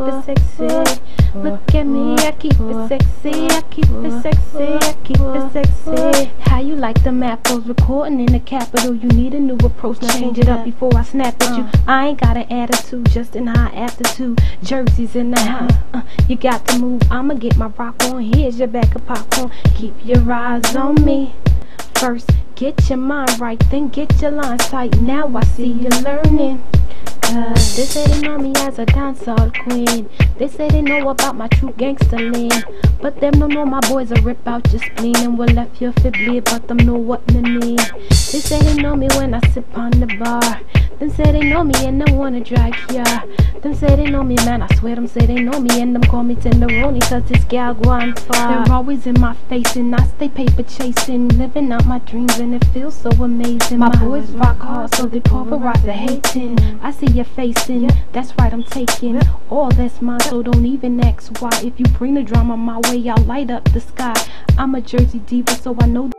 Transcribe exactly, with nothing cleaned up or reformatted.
it sexy. Look at me, I keep it sexy. I keep it sexy. I keep it sexy. How you like them apples? Recording in the capital. You need a new approach. Now change it up before I snap at you. I ain't got an attitude, just an high aptitude. Jerseys in the house. Uh, you got to move. I'ma get my rock on. Here's your bag of popcorn. Keep your eyes on me. First, get your mind right, then get your lines tight. Now I see you learning. Cause they say they know me as a dancehall queen. They say they know about my true gangster lean. But them don't know my boys will rip out your spleen and will left you fi bleed, but them know what me mean. They say they know me when I sip on the bar. Them say they know me and them wanna drag here. Them say they know me, man, I swear them say they know me and them call me Tenderoni cause this gal going far. They're always in my face and I stay paper chasing, living out my dreams and it feels so amazing. My boys rock hard so they pulverize the hating. I see your facing, that's right, I'm taking all that's mine, so don't even ask why. If you bring the drama my way, I'll light up the sky. I'm a Jersey diva, so I know